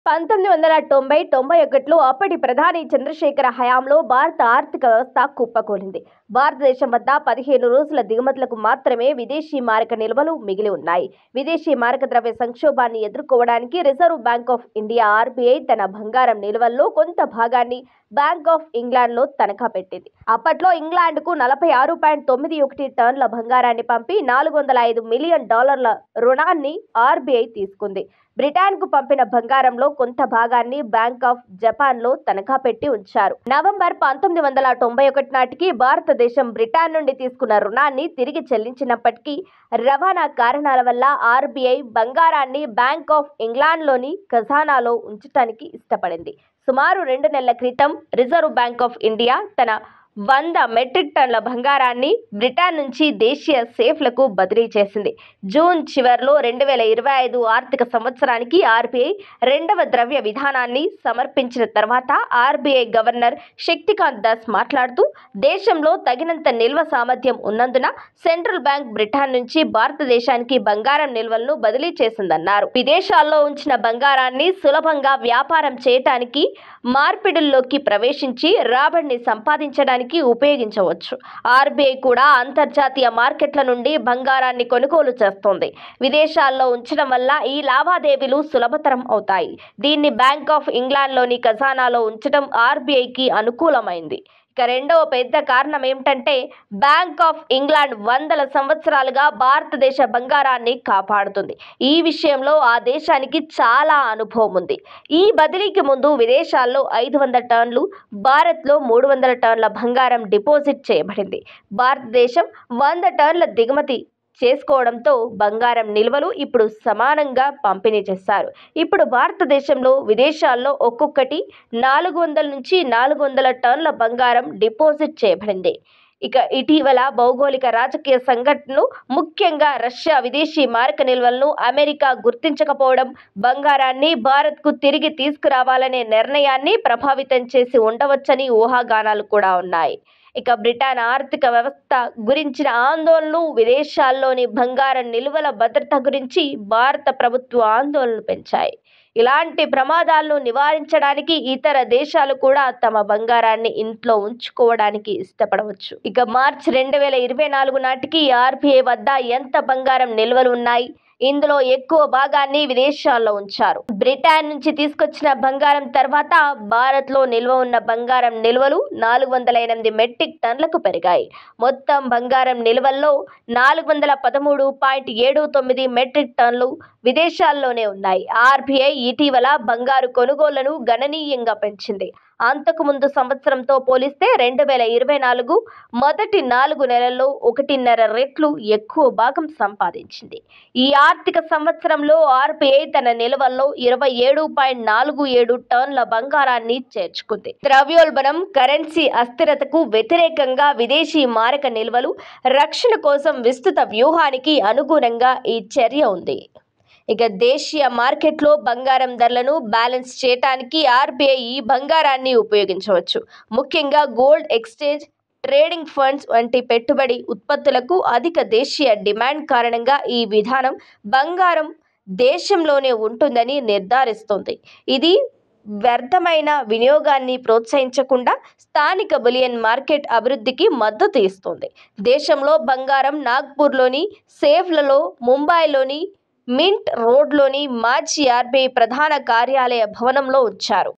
1990-91లో అప్పటి ప్రధాని చంద్రశేఖర హయాంలో భారత ఆర్థిక వ్యవస్థ కుప్పకూలింది. భారతదేశం వద్ద 15 రోజుల దిగుమతులకు మాత్రమే విదేశీ మారక నిల్వలు మిగిలి ఉన్నాయి. విదేశీ మారక ద్రవ్య సంక్షోభాన్ని ఎదుర్కోవడానికి Reserve Bank of India (RBI) తన బంగారం నిల్వల్లో కొంత భాగాన్ని బ్యాంక్ ఆఫ్ ఇంగ్లాండ్లో తనఖా పెట్టింది. అప్పట్లో ఇంగ్లాండ్కు 46.91 టన్నుల బంగారాన్ని పంపి $405 మిలియన్ రుణాన్ని ఆర్బీఐ తీసుకుంది. బ్రిటన్కు పంపిన బంగారంలో కొంత భాగాన్ని బ్యాంక్ ఆఫ్ జపాన్లో తనఖా పెట్టి ఉంచారు. నవంబర్ 1991 నాటికి భారతదేశం బ్రిటన్ నుండి తీసుకున్న రుణాన్ని తిరిగి చెల్లించినప్పటికీ రవాణా కారణాల వల్ల ఆర్బీఐ బంగారాన్ని బ్యాంక్ ఆఫ్ ఇంగ్లాండ్లోని ఖజానాలో ఉంచడానికి ఇష్టపడింది. సుమారు 2 నెలల క్రితం రిజర్వ్ బ్యాంక్ ఆఫ్ ఇండియా తన 100 మెట్రిక్ టన్నుల బంగారాన్ని బ్రిటన్ నుంచి దేశీయ సేఫ్లకు బదిలీ చేసింది. జూన్ చివర్లో 2025 ఆర్థిక సంవత్సరానికి ఆర్బీఐ రెండవ ద్రవ్య విధానాన్ని సమర్పించిన తర్వాత ఆర్బీఐ గవర్నర్ శక్తికాంత దాస్ మాట్లాడుతూ, దేశంలో తగినంత నిల్వ సామర్థ్యం ఉన్నందున సెంట్రల్ బ్యాంక్ బ్రిటన్ నుంచి భారతదేశానికి బంగారం నిల్వలను బదిలీ చేసిందన్నారు. విదేశాల్లో ఉంచిన బంగారాన్ని సులభంగా వ్యాపారం చేయటానికి, మార్పిడుల్లోకి ప్రవేశించి రాబడిని సంపాదించడానికి ఉపయోగించవచ్చు. ఆర్బీఐ కూడా అంతర్జాతీయ మార్కెట్ల నుండి బంగారాన్ని కొనుగోలు చేస్తోంది. విదేశాల్లో ఉంచడం వల్ల ఈ లావాదేవీలు సులభతరం అవుతాయి. దీన్ని బ్యాంక్ ఆఫ్ ఇంగ్లాండ్లోని ఖజానాలో ఉంచడం ఆర్బీఐకి అనుకూలమైంది. ఇక రెండవ పెద్ద కారణం ఏమిటంటే, బ్యాంక్ ఆఫ్ ఇంగ్లాండ్ వందల సంవత్సరాలుగా భారతదేశ బంగారాన్ని కాపాడుతుంది. ఈ విషయంలో ఆ దేశానికి చాలా అనుభవం ఉంది. ఈ బదిలీకి ముందు విదేశాల్లో 500 టన్నులు, భారత్లో 300 టన్నుల బంగారం డిపాజిట్ చేయబడింది. భారతదేశం 100 టన్నుల దిగుమతి చేసుకోవడంతో బంగారం నిల్వలు ఇప్పుడు సమానంగా పంపిణీ చేశారు. ఇప్పుడు భారతదేశంలో విదేశాల్లో ఒక్కొక్కటి 400 నుంచి 400 టన్నుల బంగారం డిపాజిట్ చేయబడింది. ఇక ఇటీవల భౌగోళిక రాజకీయ సంఘటనలు, ముఖ్యంగా రష్యా విదేశీ మారక నిల్వలను అమెరికా గుర్తించకపోవడం బంగారాన్ని భారత్కు తిరిగి తీసుకురావాలనే నిర్ణయాన్ని ప్రభావితం చేసి ఉండవచ్చని ఊహాగానాలు కూడా ఉన్నాయి. ఇక బ్రిటన్ ఆర్థిక వ్యవస్థ గురించిన ఆందోళనలు, విదేశాల్లోని బంగారం నిల్వల భద్రత గురించి భారత ప్రభుత్వ ఆందోళనలు పెంచాయి. ఇలాంటి ప్రమాదాలను నివారించడానికి ఇతర దేశాలు కూడా తమ బంగారాన్ని ఇంట్లో ఉంచుకోవడానికి ఇష్టపడవచ్చు. ఇక మార్చి 2024 నాటికి ఆర్బీఐ వద్ద ఎంత బంగారం నిల్వలు ఉన్నాయి? ఇందులో ఎక్కువ భాగాన్ని విదేశాల్లో ఉంచారు. బ్రిటన్ నుంచి తీసుకొచ్చిన బంగారం తర్వాత భారత్లో నిల్వ ఉన్న బంగారం నిల్వలు 408 మెట్రిక్ టన్నులకు పెరిగాయి. మొత్తం బంగారం నిల్వల్లో 413.79 మెట్రిక్ టన్నులు విదేశాల్లోనే ఉన్నాయి. ఆర్బీఐ ఇటీవల బంగారు కొనుగోళ్లను గణనీయంగా పెంచింది. అంతకుముందు సంవత్సరంతో పోలిస్తే 2024 మొదటి 4 నెలల్లో 1.5 రెట్లు ఎక్కువ భాగం సంపాదించింది. ఈ ఆర్థిక సంవత్సరంలో ఆర్బీఐ తన నిల్వల్లో 27.47 టన్నుల బంగారాన్ని చేర్చుకుంది. ద్రవ్యోల్బణం, కరెన్సీ అస్థిరతకు వ్యతిరేకంగా విదేశీ మారక నిల్వలు రక్షణ కోసం విస్తృత వ్యూహానికి అనుగుణంగా ఈ చర్య ఉంది. ఇక దేశీయ మార్కెట్లో బంగారం ధరలను బ్యాలెన్స్ చేయడానికి ఆర్బీఐ ఈ బంగారాన్ని ఉపయోగించవచ్చు. ముఖ్యంగా గోల్డ్ ఎక్స్చేంజ్ ట్రేడింగ్ ఫండ్స్ వంటి పెట్టుబడి ఉత్పత్తులకు అధిక దేశీయ డిమాండ్ కారణంగా ఈ విధానం బంగారం దేశంలోనే ఉంటుందని నిర్ధారిస్తుంది. ఇది వ్యర్థమైన వినియోగాన్ని ప్రోత్సహించకుండా స్థానిక బులియన్ మార్కెట్ అభివృద్ధికి మద్దతు ఇస్తుంది. దేశంలో బంగారం నాగ్పూర్లోని సేఫ్లలో, ముంబైలోని మింట్ రోడ్లోని మాజీ ఆర్బీఐ ప్రధాన కార్యాలయ భవనంలో ఉంచారు.